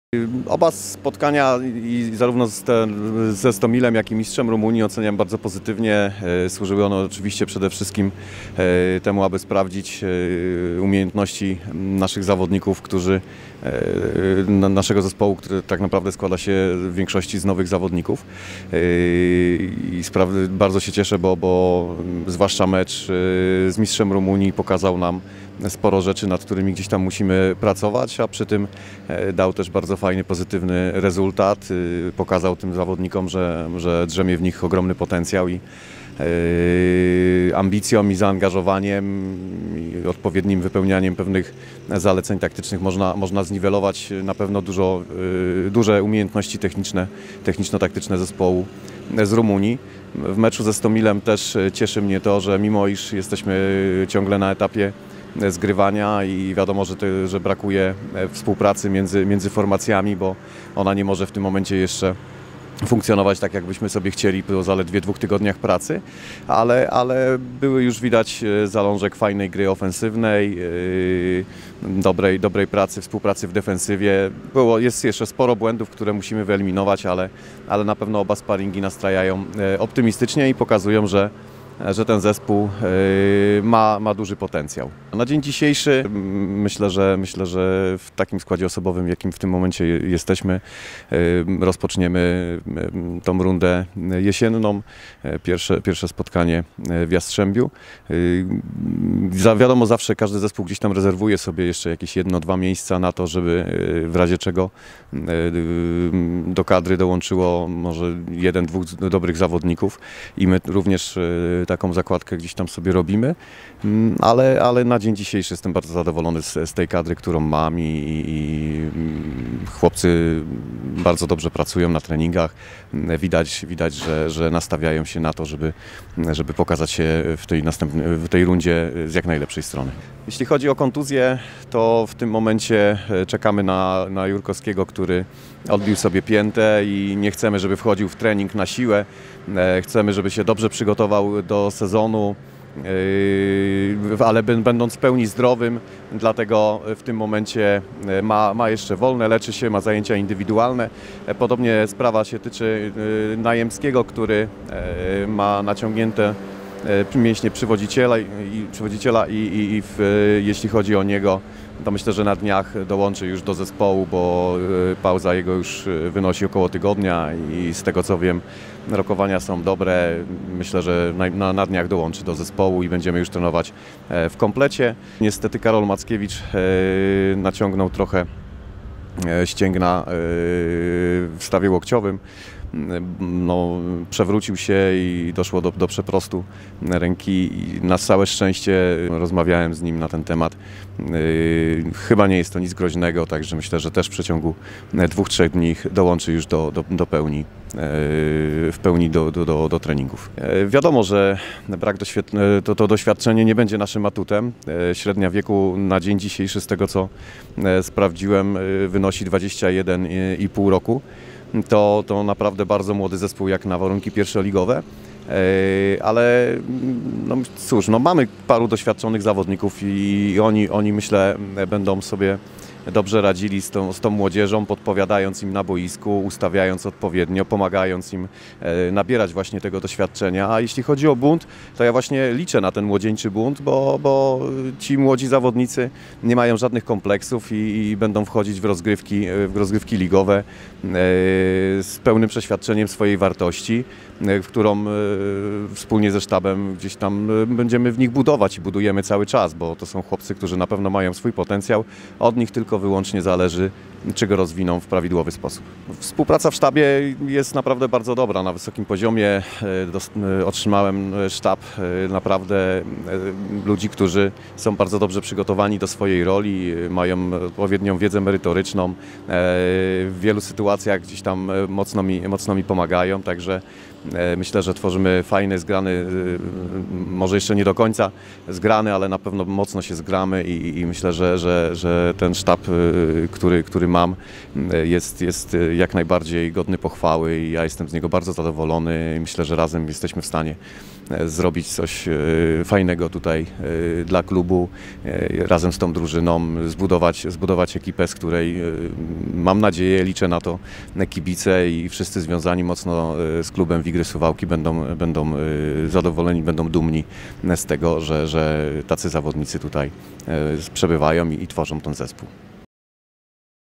Oba spotkania zarówno ze Stomilem, jak i mistrzem Rumunii oceniam bardzo pozytywnie. Służyły one oczywiście przede wszystkim temu, aby sprawdzić umiejętności naszych zawodników, naszego zespołu, który tak naprawdę składa się w większości z nowych zawodników. I bardzo się cieszę, bo zwłaszcza mecz z mistrzem Rumunii pokazał nam sporo rzeczy, nad którymi gdzieś tam musimy pracować, a przy tym dał też bardzo fajny, pozytywny rezultat. Pokazał tym zawodnikom, że drzemie w nich ogromny potencjał i ambicją i zaangażowaniem i odpowiednim wypełnianiem pewnych zaleceń taktycznych można zniwelować na pewno duże umiejętności techniczno-taktyczne zespołłu z Rumunii. W meczu ze Stomilem też cieszy mnie to, że mimo iż jesteśmy ciągle na etapie zgrywania i wiadomo, że brakuje współpracy między formacjami, bo ona nie może w tym momencie jeszcze funkcjonować tak, jakbyśmy sobie chcieli po zaledwie 2 tygodniach pracy, ale były już widać zalążek fajnej gry ofensywnej, dobrej pracy, współpracy w defensywie. Jest jeszcze sporo błędów, które musimy wyeliminować, ale na pewno oba sparingi nastrajają optymistycznie i pokazują, że ten zespół ma duży potencjał. Na dzień dzisiejszy myślę, że w takim składzie osobowym, w jakim w tym momencie jesteśmy, rozpoczniemy tą rundę jesienną, pierwsze spotkanie w Jastrzębiu. Wiadomo, zawsze każdy zespół gdzieś tam rezerwuje sobie jeszcze jakieś 1-2 miejsca na to, żeby w razie czego do kadry dołączyło może 1-2 dobrych zawodników i my również taką zakładkę gdzieś tam sobie robimy, ale na dzień dzisiejszy jestem bardzo zadowolony z tej kadry, którą mam i chłopcy bardzo dobrze pracują na treningach. Widać, że nastawiają się na to, żeby pokazać się w tej rundzie z jak najlepszej strony. Jeśli chodzi o kontuzję, to w tym momencie czekamy na Jurkowskiego, który odbił sobie piętę i nie chcemy, żeby wchodził w trening na siłę. Chcemy, żeby się dobrze przygotował do sezonu, ale będąc w pełni zdrowym, dlatego w tym momencie ma jeszcze wolne, leczy się, ma zajęcia indywidualne. Podobnie sprawa się tyczy Najemskiego, który ma naciągnięte mięśnie przywodziciela i jeśli chodzi o niego, to myślę, że na dniach dołączy już do zespołu, bo pauza jego już wynosi około tygodnia i z tego co wiem, rokowania są dobre. Myślę, że na dniach dołączy do zespołu i będziemy już trenować w komplecie. Niestety Karol Mackiewicz naciągnął trochę ścięgna w stawie łokciowym. Przewrócił się i doszło do przeprostu ręki i na całe szczęście rozmawiałem z nim na ten temat. Chyba nie jest to nic groźnego, także myślę, że też w przeciągu 2-3 dni dołączy już do pełni, w pełni do treningów. Wiadomo, że to doświadczenie nie będzie naszym atutem. Średnia wieku na dzień dzisiejszy, z tego co sprawdziłem, wynosi 21,5 roku. To naprawdę bardzo młody zespół jak na warunki pierwszoligowe, ale cóż, mamy paru doświadczonych zawodników i oni myślę będą sobie dobrze radzili z tą młodzieżą, podpowiadając im na boisku, ustawiając odpowiednio, pomagając im nabierać właśnie tego doświadczenia. A jeśli chodzi o bunt, to ja właśnie liczę na ten młodzieńczy bunt, bo ci młodzi zawodnicy nie mają żadnych kompleksów i będą wchodzić w rozgrywki ligowe z pełnym przeświadczeniem swojej wartości, w którą wspólnie ze sztabem gdzieś tam będziemy w nich budować i budujemy cały czas, bo to są chłopcy, którzy na pewno mają swój potencjał. Od nich tylko wyłącznie zależy, czy go rozwiną w prawidłowy sposób. Współpraca w sztabie jest naprawdę bardzo dobra, na wysokim poziomie. Otrzymałem sztab naprawdę ludzi, którzy są bardzo dobrze przygotowani do swojej roli, mają odpowiednią wiedzę merytoryczną, w wielu sytuacjach gdzieś tam mocno mi pomagają, także myślę, że tworzymy fajny, zgrany, może jeszcze nie do końca zgrany, ale na pewno mocno się zgramy i myślę, że ten sztab, który który mam, jest jak najbardziej godny pochwały i ja jestem z niego bardzo zadowolony. Myślę, że razem jesteśmy w stanie zrobić coś fajnego tutaj dla klubu, razem z tą drużyną, zbudować ekipę, z której mam nadzieję, liczę na to, kibice i wszyscy związani mocno z klubem Wigry Suwałki będą zadowoleni, będą dumni z tego, że tacy zawodnicy tutaj przebywają i tworzą ten zespół.